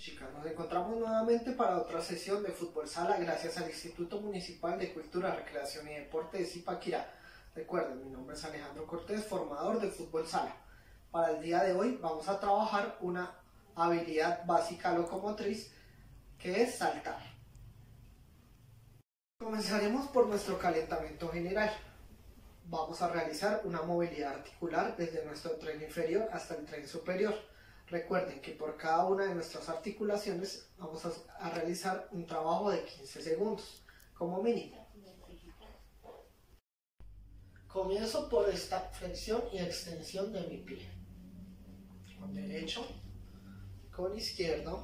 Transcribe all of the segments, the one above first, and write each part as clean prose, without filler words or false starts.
chicas, nos encontramos nuevamente para otra sesión de fútbol sala gracias al Instituto Municipal de Cultura, Recreación y Deporte de Zipaquirá. Recuerden, mi nombre es Alejandro Cortés, formador de fútbol sala. Para el día de hoy vamos a trabajar una habilidad básica locomotriz que es saltar. Comenzaremos por nuestro calentamiento general. Vamos a realizar una movilidad articular desde nuestro tren inferior hasta el tren superior. Recuerden que por cada una de nuestras articulaciones vamos a realizar un trabajo de 15 segundos, como mínimo. Comienzo por esta flexión y extensión de mi pie. Con derecho, con izquierdo,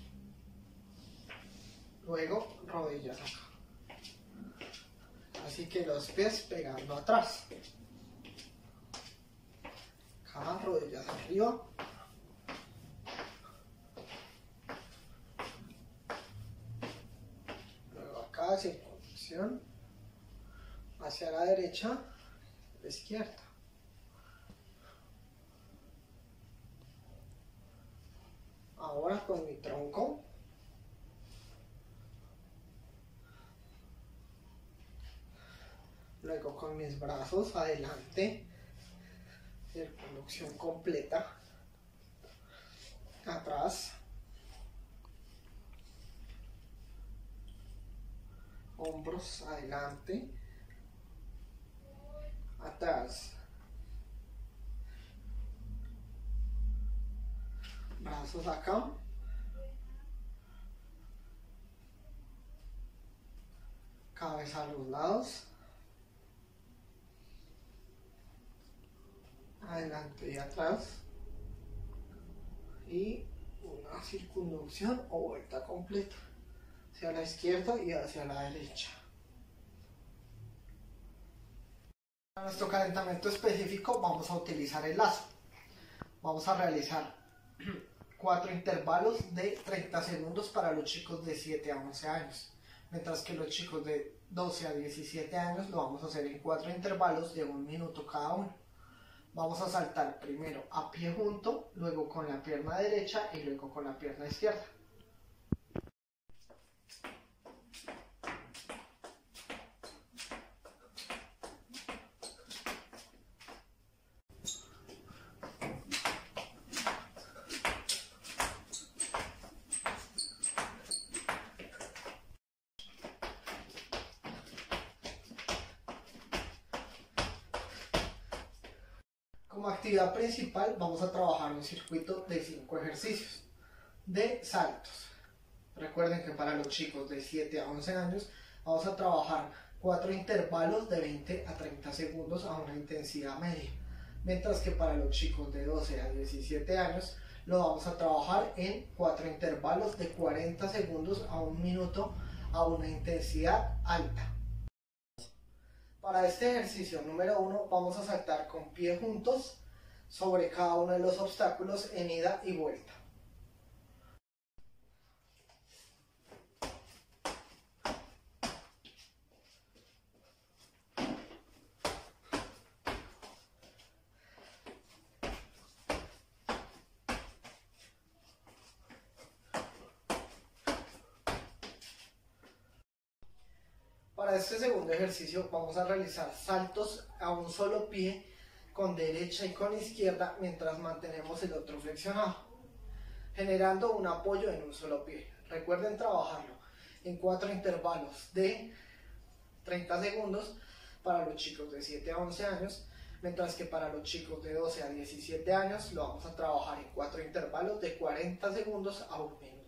luego rodillas acá. Así que los pies pegando atrás. Acá, rodillas arriba. Circunflexión hacia la derecha, la izquierda. Ahora con mi tronco, luego con mis brazos adelante, circunflexión completa, atrás, hombros adelante, atrás, brazos acá, cabeza a los lados, adelante y atrás, y una circunvolución o vuelta completa hacia la izquierda y hacia la derecha. Para nuestro calentamiento específico vamos a utilizar el lazo. Vamos a realizar 4 intervalos de 30 segundos para los chicos de 7 a 11 años, mientras que los chicos de 12 a 17 años lo vamos a hacer en 4 intervalos de 1 minuto cada uno. Vamos a saltar primero a pie junto, luego con la pierna derecha y luego con la pierna izquierda. Como actividad principal vamos a trabajar un circuito de 5 ejercicios de saltos. Recuerden que para los chicos de 7 a 11 años vamos a trabajar 4 intervalos de 20 a 30 segundos a una intensidad media, mientras que para los chicos de 12 a 17 años lo vamos a trabajar en 4 intervalos de 40 segundos a 1 minuto a una intensidad alta. Para este ejercicio número 1 vamos a saltar con pies juntos sobre cada uno de los obstáculos en ida y vuelta. Para este segundo ejercicio vamos a realizar saltos a un solo pie con derecha y con izquierda mientras mantenemos el otro flexionado, generando un apoyo en un solo pie. Recuerden trabajarlo en 4 intervalos de 30 segundos para los chicos de 7 a 11 años, mientras que para los chicos de 12 a 17 años lo vamos a trabajar en 4 intervalos de 40 segundos a 1 minuto.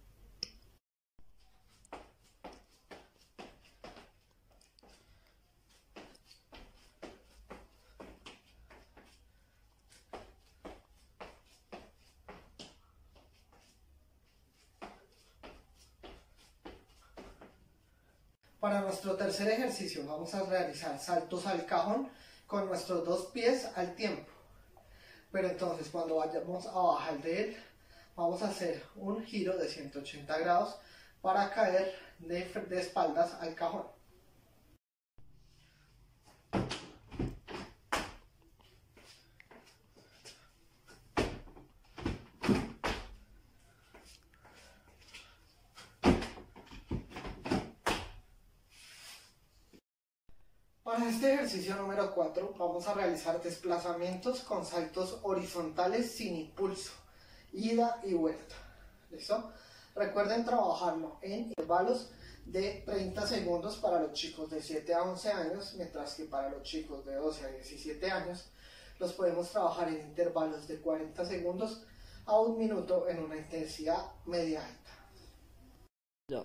Para nuestro tercer ejercicio vamos a realizar saltos al cajón con nuestros 2 pies al tiempo. Pero entonces cuando vayamos a bajar de él, vamos a hacer un giro de 180 grados para caer de espaldas al cajón. Para este ejercicio número 4 vamos a realizar desplazamientos con saltos horizontales sin impulso, ida y vuelta. ¿Listo? Recuerden trabajarlo en intervalos de 30 segundos para los chicos de 7 a 11 años, mientras que para los chicos de 12 a 17 años los podemos trabajar en intervalos de 40 segundos a 1 minuto en una intensidad media alta. Ya.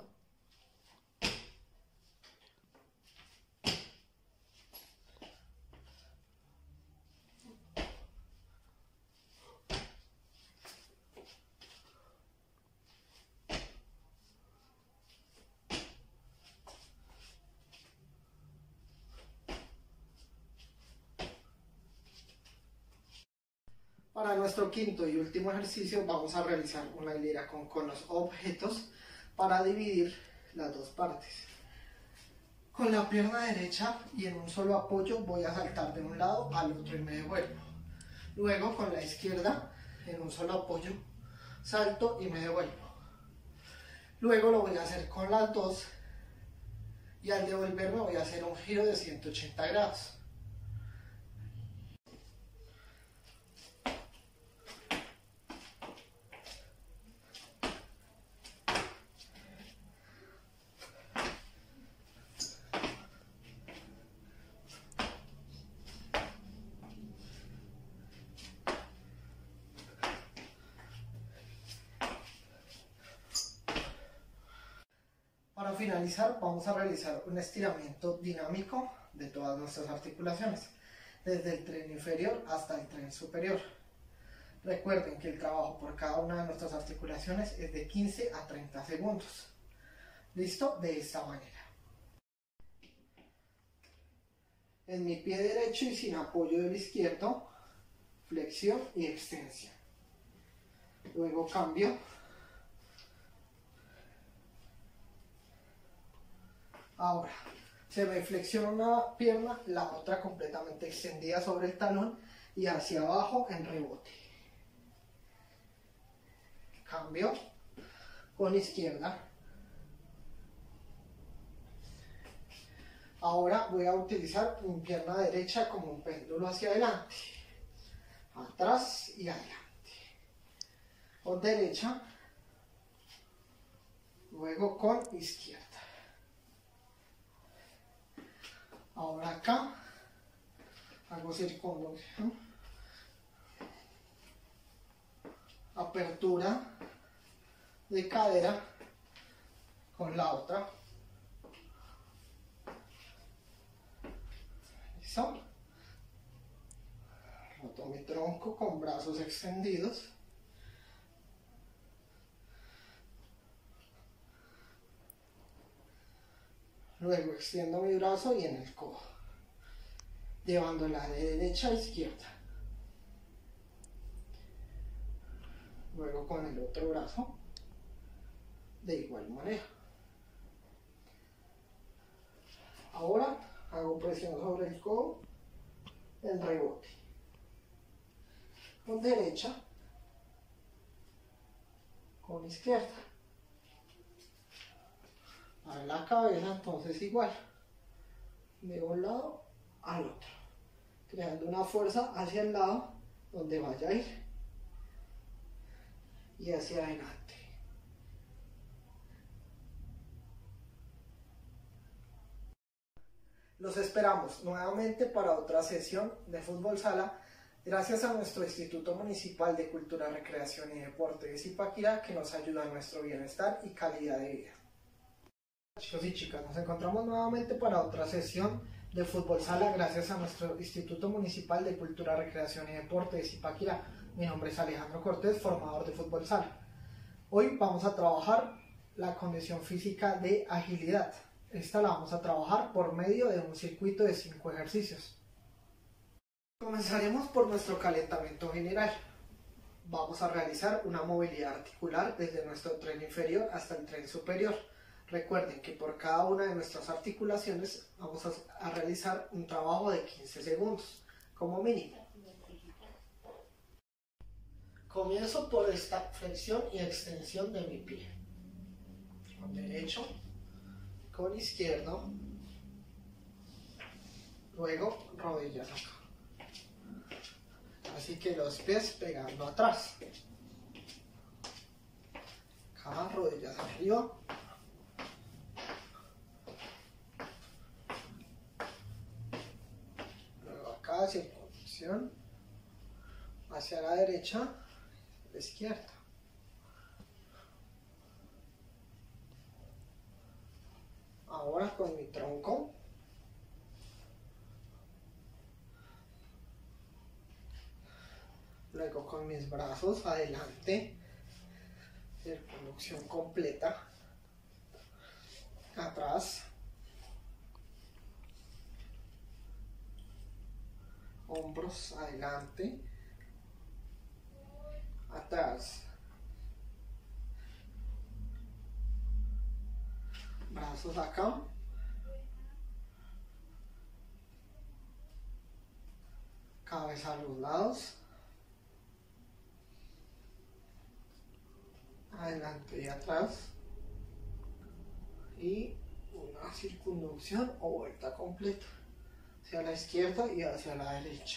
Para nuestro quinto y último ejercicio vamos a realizar una hilera con los objetos para dividir las dos partes. Con la pierna derecha y en un solo apoyo voy a saltar de un lado al otro y me devuelvo. Luego con la izquierda en un solo apoyo salto y me devuelvo. Luego lo voy a hacer con las dos y al devolverme voy a hacer un giro de 180 grados. Para finalizar vamos a realizar un estiramiento dinámico de todas nuestras articulaciones, desde el tren inferior hasta el tren superior. Recuerden que el trabajo por cada una de nuestras articulaciones es de 15 a 30 segundos. ¿Listo? De esta manera. En mi pie derecho y sin apoyo del izquierdo, flexión y extensión. Luego cambio. Ahora, se me flexiona una pierna, la otra completamente extendida sobre el talón y hacia abajo en rebote. Cambio con izquierda. Ahora voy a utilizar mi pierna derecha como un péndulo hacia adelante, atrás y adelante. Con derecha, luego con izquierda. Ahora acá, hago circunvolución, apertura de cadera con la otra. ¿Listo? Roto mi tronco con brazos extendidos. Luego extiendo mi brazo y en el codo, llevándola de derecha a izquierda. Luego con el otro brazo, de igual manera. Ahora hago presión sobre el codo, el rebote. Con derecha, con izquierda. A la cabeza entonces igual, de un lado al otro, creando una fuerza hacia el lado donde vaya a ir y hacia adelante. Los esperamos nuevamente para otra sesión de fútbol sala, gracias a nuestro Instituto Municipal de Cultura, Recreación y Deporte de Zipaquirá, que nos ayuda a nuestro bienestar y calidad de vida. Chicos y chicas, nos encontramos nuevamente para otra sesión de fútbol sala gracias a nuestro Instituto Municipal de Cultura, Recreación y Deporte de Zipaquirá. Mi nombre es Alejandro Cortés, formador de fútbol sala. Hoy vamos a trabajar la condición física de agilidad. Esta la vamos a trabajar por medio de un circuito de 5 ejercicios. Comenzaremos por nuestro calentamiento general. Vamos a realizar una movilidad articular desde nuestro tren inferior hasta el tren superior. Recuerden que por cada una de nuestras articulaciones vamos a realizar un trabajo de 15 segundos, como mínimo. Comienzo por esta flexión y extensión de mi pie. Con derecho, con izquierdo, luego rodillas acá. Así que los pies pegando atrás. Acá, rodillas arriba. Luego acá, circunvolución. Hacia la derecha, a la izquierda. Ahora con mi tronco. Luego con mis brazos adelante, circunvolución completa, atrás, hombros adelante, atrás, brazos acá, cabeza a los lados, adelante y atrás, y una circunvolución o vuelta completa hacia la izquierda y hacia la derecha.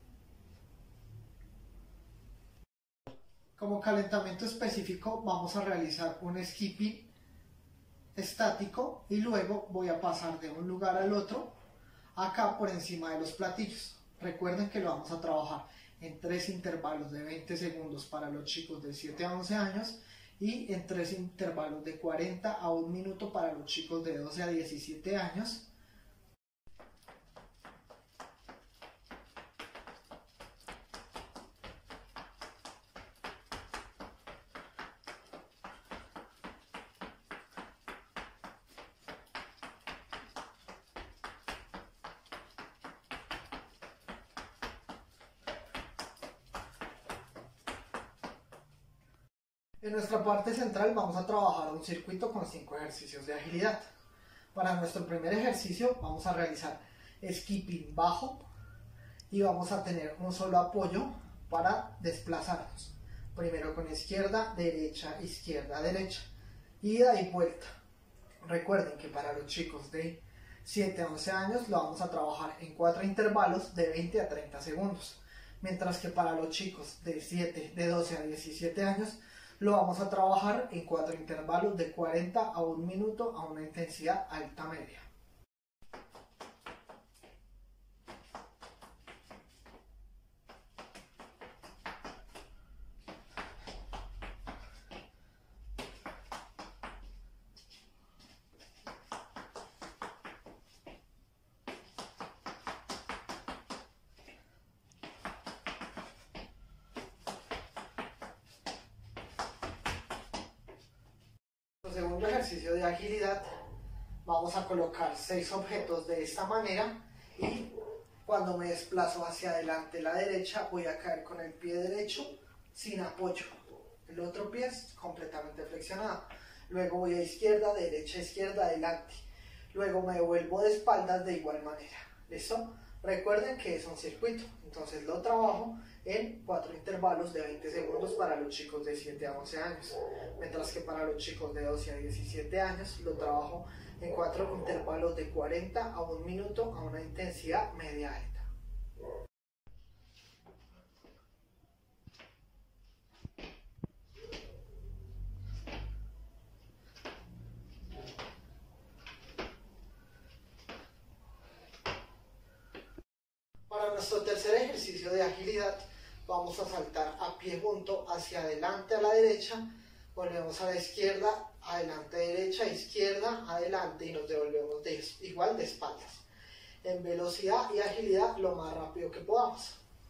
Como calentamiento específico vamos a realizar un skipping estático y luego voy a pasar de un lugar al otro acá por encima de los platillos. Recuerden que lo vamos a trabajar en 3 intervalos de 20 segundos para los chicos de 7 a 11 años y en 3 intervalos de 40 a 1 minuto para los chicos de 12 a 17 años. En nuestra parte central vamos a trabajar un circuito con 5 ejercicios de agilidad. Para nuestro primer ejercicio vamos a realizar skipping bajo y vamos a tener un solo apoyo para desplazarnos. Primero con izquierda, derecha, izquierda, derecha. Ida y vuelta. Recuerden que para los chicos de 7 a 11 años lo vamos a trabajar en 4 intervalos de 20 a 30 segundos. Mientras que para los chicos de 12 a 17 años lo vamos a trabajar en 4 intervalos de 40 a 1 minuto a una intensidad alta-media. Segundo ejercicio de agilidad, vamos a colocar 6 objetos de esta manera y cuando me desplazo hacia adelante la derecha voy a caer con el pie derecho sin apoyo, el otro pie es completamente flexionado. Luego voy a izquierda, derecha, izquierda, adelante. Luego me vuelvo de espaldas de igual manera. ¿Listo? Recuerden que es un circuito, entonces lo trabajo en 4 intervalos de 20 segundos para los chicos de 7 a 11 años, mientras que para los chicos de 12 a 17 años lo trabajo en 4 intervalos de 40 a 1 minuto a una intensidad media alta. Para nuestro tercer ejercicio de agilidad vamos a saltar a pie junto hacia adelante a la derecha, volvemos a la izquierda, adelante derecha, izquierda, adelante y nos devolvemos igual de espaldas. En velocidad y agilidad lo más rápido que podamos.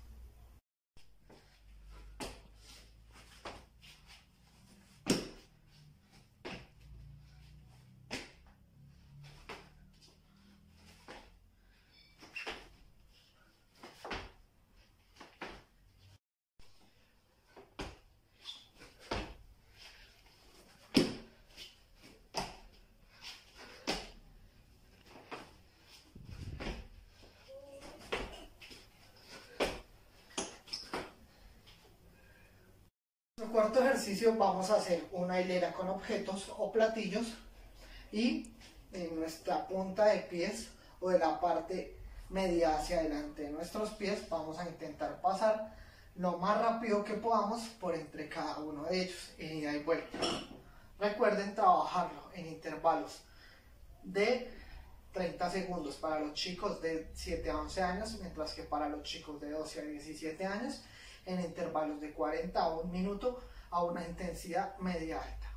En el cuarto ejercicio vamos a hacer una hilera con objetos o platillos y en nuestra punta de pies o de la parte media hacia adelante de nuestros pies. Vamos a intentar pasar lo más rápido que podamos por entre cada uno de ellos, en ida y vuelta. Recuerden trabajarlo en intervalos de 30 segundos para los chicos de 7 a 11 años, mientras que para los chicos de 12 a 17 años en intervalos de 40 a 1 minuto a una intensidad media alta.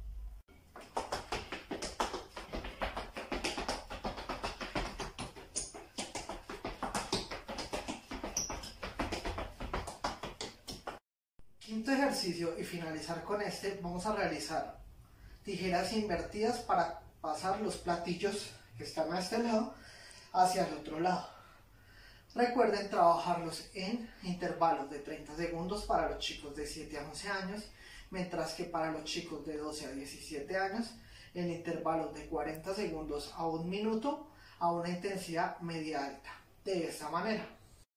Quinto ejercicio, y finalizar con este, vamos a realizar tijeras invertidas para pasar los platillos que están a este lado hacia el otro lado. Recuerden trabajarlos en intervalos de 30 segundos para los chicos de 7 a 11 años, mientras que para los chicos de 12 a 17 años en intervalos de 40 segundos a 1 minuto a una intensidad media alta. De esta manera.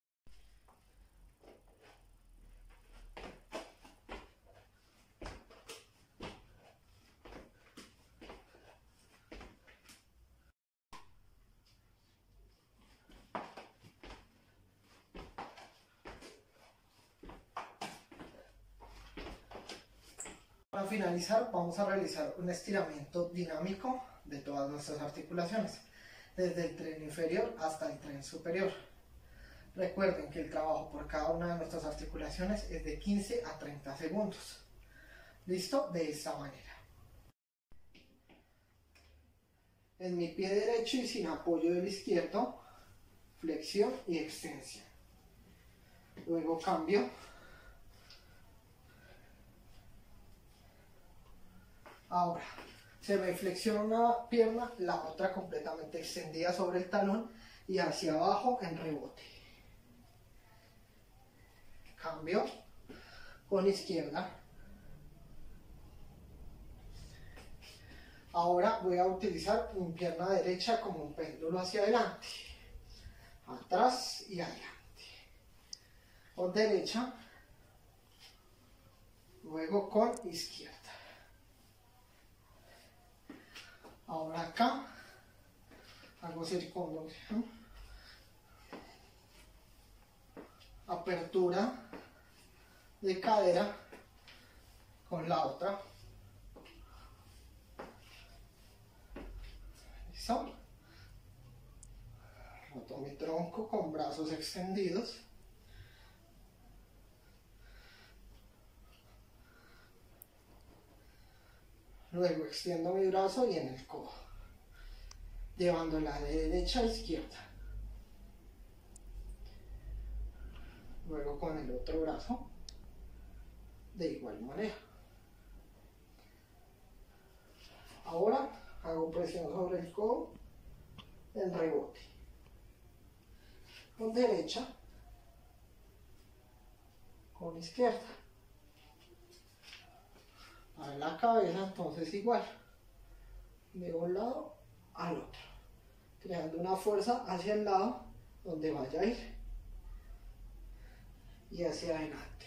Para finalizar, vamos a realizar un estiramiento dinámico de todas nuestras articulaciones, desde el tren inferior hasta el tren superior. Recuerden que el trabajo por cada una de nuestras articulaciones es de 15 a 30 segundos. ¿Listo? De esta manera. En mi pie derecho y sin apoyo del izquierdo, flexión y extensión. Luego cambio. Ahora, se me flexiona una pierna, la otra completamente extendida sobre el talón y hacia abajo en rebote. Cambio con izquierda. Ahora voy a utilizar mi pierna derecha como un péndulo hacia adelante, atrás y adelante. Con derecha, luego con izquierda. Ahora acá, hago circunvolución, apertura de cadera con la otra. ¿Listo? Roto mi tronco con brazos extendidos. Luego extiendo mi brazo y en el codo, llevándola de derecha a izquierda. Luego con el otro brazo, de igual manera. Ahora hago presión sobre el codo, en rebote. Con derecha, con izquierda. A la cabeza, entonces igual, de un lado al otro, creando una fuerza hacia el lado donde vaya a ir y hacia adelante.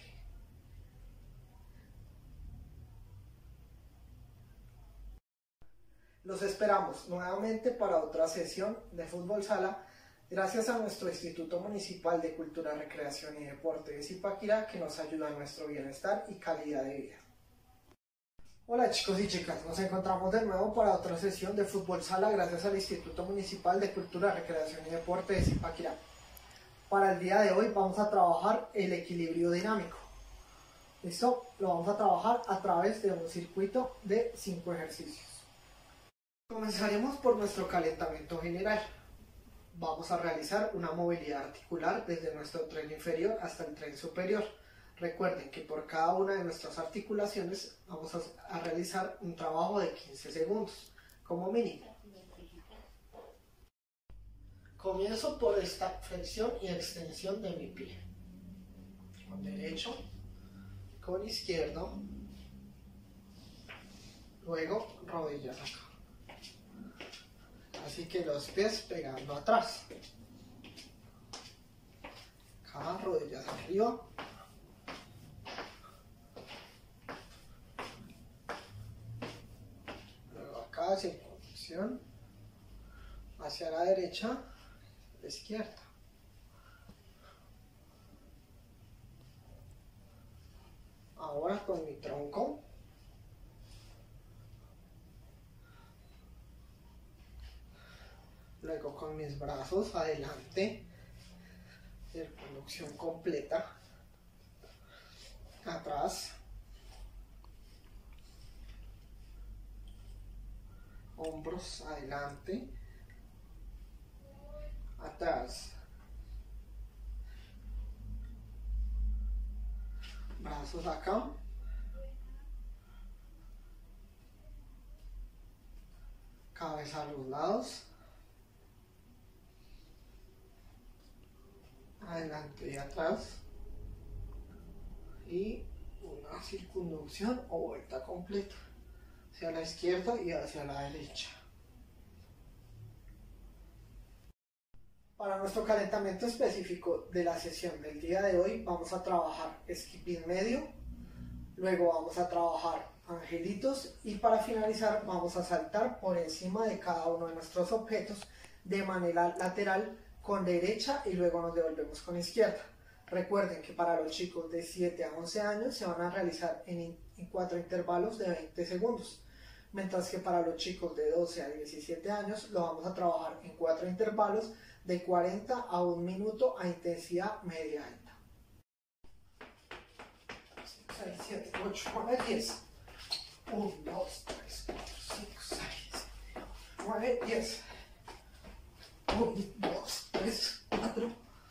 Los esperamos nuevamente para otra sesión de fútbol sala, gracias a nuestro Instituto Municipal de Cultura, Recreación y Deporte de Zipaquirá, que nos ayuda a nuestro bienestar y calidad de vida. Hola chicos y chicas, nos encontramos de nuevo para otra sesión de fútbol sala gracias al Instituto Municipal de Cultura, Recreación y Deporte de Zipaquirá. Para el día de hoy vamos a trabajar el equilibrio dinámico. ¿Listo? Lo vamos a trabajar a través de un circuito de 5 ejercicios. Comenzaremos por nuestro calentamiento general. Vamos a realizar una movilidad articular desde nuestro tren inferior hasta el tren superior. Recuerden que por cada una de nuestras articulaciones vamos a realizar un trabajo de 15 segundos, como mínimo. Comienzo por esta flexión y extensión de mi pie. Con derecho, con izquierdo, luego rodillas acá. Así que los pies pegando atrás. Acá, rodillas arriba. Circunvolución hacia la derecha, a la izquierda. Ahora con mi tronco. Luego con mis brazos adelante. Circunducción completa. Atrás. Hombros adelante. Atrás. Brazos acá. Cabeza a los lados. Adelante y atrás. Y una circunducción o vuelta completa hacia la izquierda y hacia la derecha. Para nuestro calentamiento específico de la sesión del día de hoy vamos a trabajar skipping medio, luego vamos a trabajar angelitos y para finalizar vamos a saltar por encima de cada uno de nuestros objetos de manera lateral con derecha y luego nos devolvemos con izquierda. Recuerden que para los chicos de 7 a 11 años se van a realizar en 4 intervalos de 20 segundos, mientras que para los chicos de 12 a 17 años lo vamos a trabajar en 4 intervalos de 40 a 1 minuto a intensidad media alta. 6, 7, 8, 9, 10. 1, 2, 3, 4, 5, 6, 9, 10. 1, 2, 3, 4,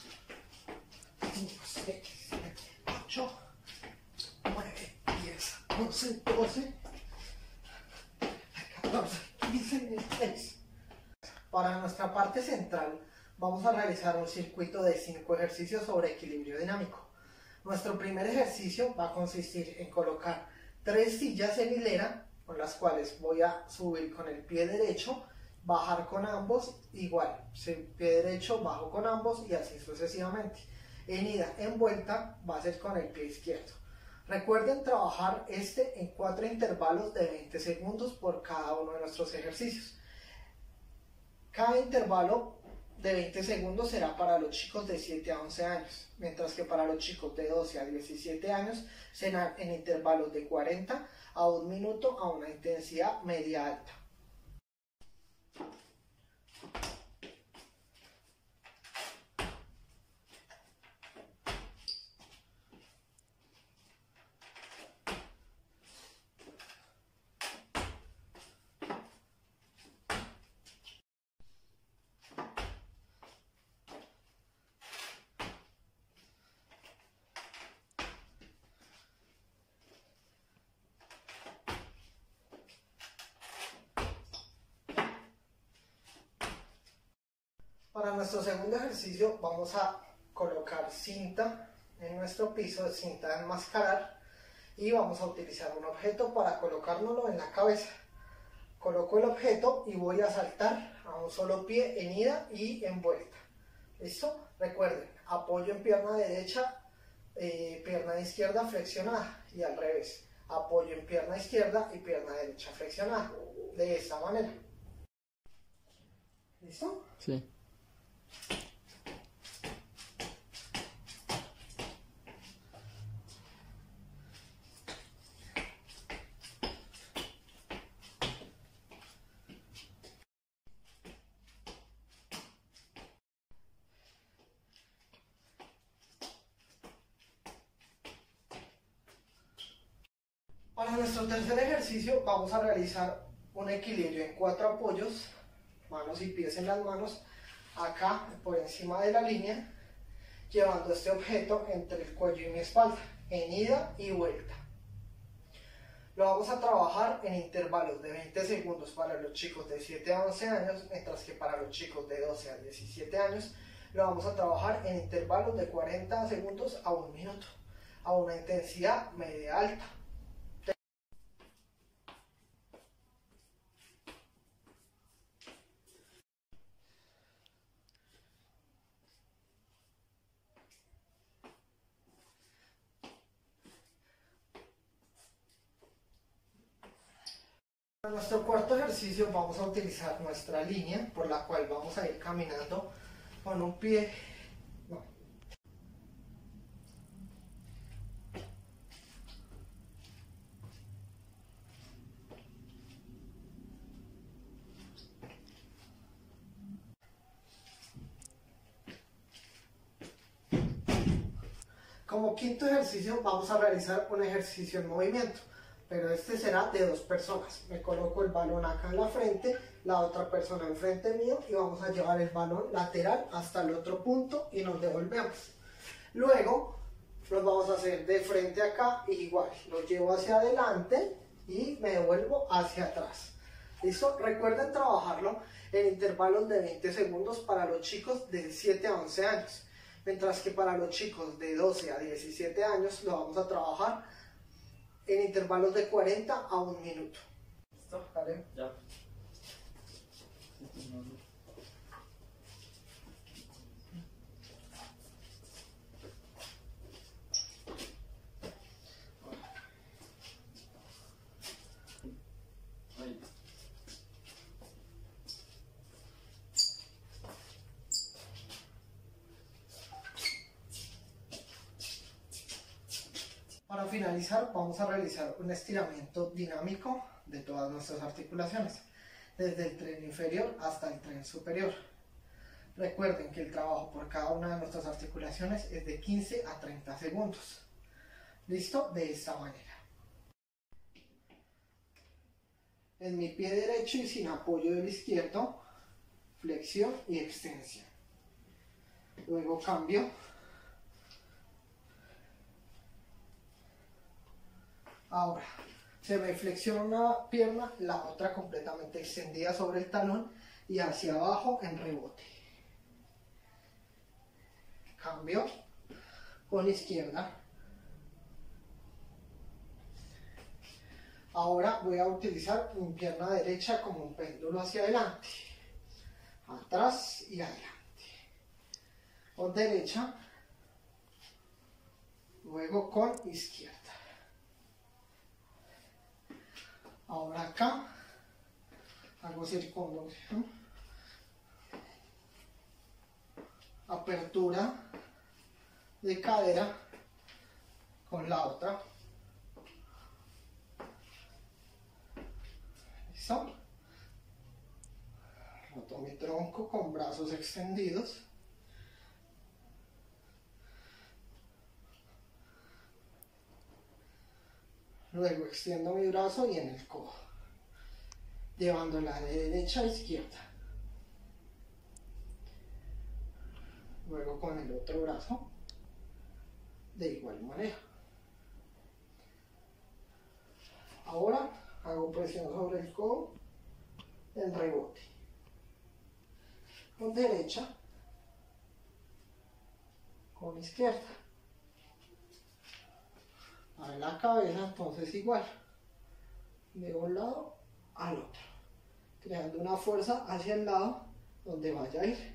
5, 6, 7, 8, 9, 10, 11, 12, 14, 15, 16. Para nuestra parte central vamos a realizar un circuito de 5 ejercicios sobre equilibrio dinámico. Nuestro primer ejercicio va a consistir en colocar 3 sillas en hilera, con las cuales voy a subir con el pie derecho, bajar con ambos, igual, pie derecho, bajo con ambos y así sucesivamente. En ida, en vuelta, va a ser con el pie izquierdo. Recuerden trabajar en 4 intervalos de 20 segundos por cada uno de nuestros ejercicios. Cada intervalo de 20 segundos será para los chicos de 7 a 11 años, mientras que para los chicos de 12 a 17 años serán en intervalos de 40 a 1 minuto a una intensidad media alta. Para nuestro segundo ejercicio vamos a colocar cinta en nuestro piso, cinta de enmascarar, y vamos a utilizar un objeto para colocárnoslo en la cabeza. Coloco el objeto y voy a saltar a un solo pie en ida y en vuelta. ¿Listo? Recuerden, apoyo en pierna derecha, pierna izquierda flexionada y al revés. Apoyo en pierna izquierda y pierna derecha flexionada. De esta manera. ¿Listo? Sí. Para nuestro tercer ejercicio vamos a realizar un equilibrio en 4 apoyos, manos y pies en las manos, acá por encima de la línea, llevando este objeto entre el cuello y mi espalda, en ida y vuelta. Lo vamos a trabajar en intervalos de 20 segundos para los chicos de 7 a 11 años, mientras que para los chicos de 12 a 17 años lo vamos a trabajar en intervalos de 40 segundos a 1 minuto, a una intensidad media alta. Para nuestro cuarto ejercicio vamos a utilizar nuestra línea por la cual vamos a ir caminando con un pie. Como quinto ejercicio vamos a realizar un ejercicio en movimiento, pero este será de 2 personas. Me coloco el balón acá en la frente, la otra persona enfrente mío y vamos a llevar el balón lateral hasta el otro punto y nos devolvemos. Luego los vamos a hacer de frente acá y igual, lo llevo hacia adelante y me devuelvo hacia atrás. ¿Listo? Recuerden trabajarlo en intervalos de 20 segundos para los chicos de 7 a 11 años. Mientras que para los chicos de 12 a 17 años lo vamos a trabajar en intervalos de 40 a 1 minuto. ¿Listo? ¿Vale? Ya. Para finalizar vamos a realizar un estiramiento dinámico de todas nuestras articulaciones, desde el tren inferior hasta el tren superior. Recuerden que el trabajo por cada una de nuestras articulaciones es de 15 a 30 segundos. ¿Listo? De esta manera. En mi pie derecho y sin apoyo del izquierdo, flexión y extensión. Luego cambio. Ahora, se me flexiona una pierna, la otra completamente extendida sobre el talón y hacia abajo en rebote. Cambio con izquierda. Ahora voy a utilizar mi pierna derecha como un péndulo hacia adelante, atrás y adelante. Con derecha, luego con izquierda. Ahora acá, hago circunvolución, apertura de cadera con la otra. ¿Listo? Roto mi tronco con brazos extendidos. Luego extiendo mi brazo y en el codo, llevándola de derecha a izquierda. Luego con el otro brazo, de igual manera. Ahora hago presión sobre el codo en rebote. Con derecha, con izquierda. A la cabeza, entonces igual, de un lado al otro, creando una fuerza hacia el lado donde vaya a ir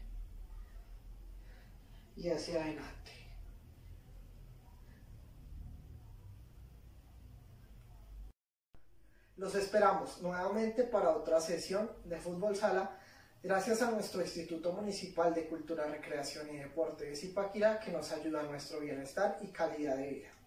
y hacia adelante. Los esperamos nuevamente para otra sesión de fútbol sala, gracias a nuestro Instituto Municipal de Cultura, Recreación y Deporte de Zipaquirá, que nos ayuda a nuestro bienestar y calidad de vida.